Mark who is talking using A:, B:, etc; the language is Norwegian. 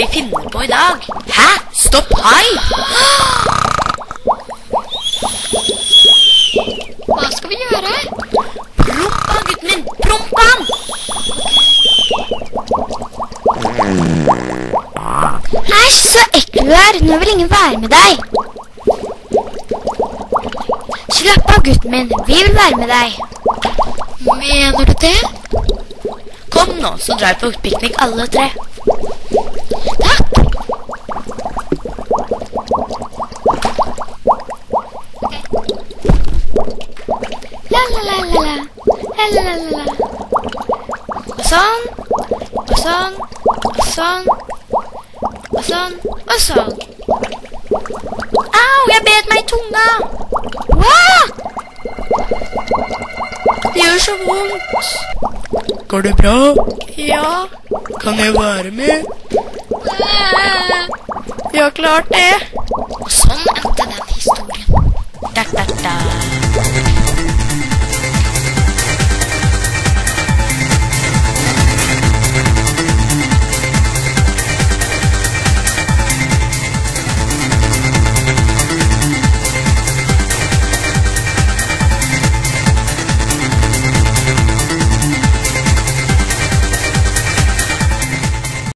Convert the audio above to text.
A: vi finner på i dag? Hæ? Stopp hai!
B: Hva skal vi gjøre?
A: Prompa, gutten min! Prompa han!
B: Æsj, så ekkel du er. Nå vil ingen være med deg. Slapp av, gutten min. Vi vil være med deg. Mener du det?
A: Kom nå, så drar vi på piknik alle tre.
B: Takk. La la la la la. La la la la la. Og sånn. Og sånn. Og sånn. Og sånn. Og sånn.
A: Au, jeg bet meg i tunga!
B: Wow!
A: Det gjør så vondt.
C: Går det bra?
A: Ja,
C: Kan jeg være med?
A: vi har klart det.
B: Og sånn endte den historien.
A: Da, da, da.